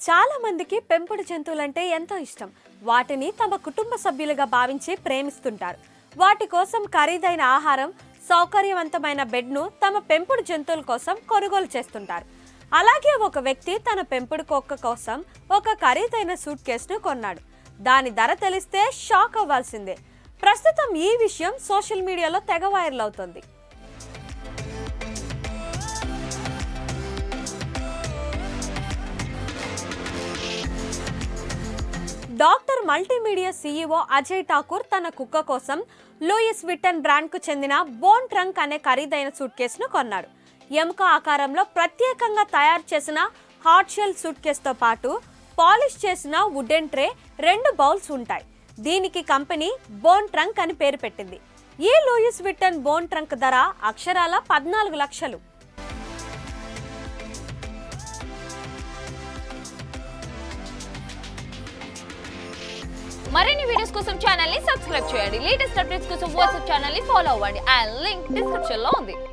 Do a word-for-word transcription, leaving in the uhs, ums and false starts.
చాలా మందికి పెంపుడు జంతువులంటే ఎంతో ఇష్టం. వాటిని తమ కుటుంబ సభ్యులుగా భావించి ప్రేమిస్తుంటారు. వాటి కోసం ఖరీదైన ఆహారం, సౌకర్యవంతమైన బెడ్ను తమ పెంపుడు జంతువుల కోసం కొనుగోలు చేస్తుంటారు. అలాగే ఒక వ్యక్తి తన పెంపుడు కుక్క కోసం ఒక ఖరీదైన సూట్ కేసును కొన్నాడు. దాని ధర తెలిస్తే షాక్ అవ్వాల్సిందే. ప్రస్తుతం ఈ విషయం సోషల్ మీడియాలో తెగ వైరల్ అవుతుంది. Doctor multimedia CEO Ajay Thakur తన కుక్క కోసం లూయిస్ విట్టన్ బ్రాండ్కు చెందిన బోన్ ట్రంక్ అనే ఖరీదైన సూట్ కేసును కొన్నాడు. ఎముక ఆకారంలో ప్రత్యేకంగా తయారు చేసిన హార్డ్ షెల్ సూట్ కేసుతో పాటు పాలిష్ చేసిన వుడెన్ ట్రే, రెండు బౌల్స్ ఉంటాయి. దీనికి కంపెనీ బోన్ ట్రంక్ అని పేరు పెట్టింది. ఈ లూయిస్ విట్టన్ బోన్ ట్రంక్ ధర అక్షరాల పద్నాలుగు లక్షలు. మరిన్ని వీడియోస్ కోసం ఛానల్ ని సబ్స్క్రైబ్ చేయండి. లేటెస్ట్ అప్డేట్స్ కోసం వాట్సాప్ ఛానల్ ని ఫాలో అవ్వండి. ఆ లింక్ డిస్క్రిప్షన్ లో ఉంది.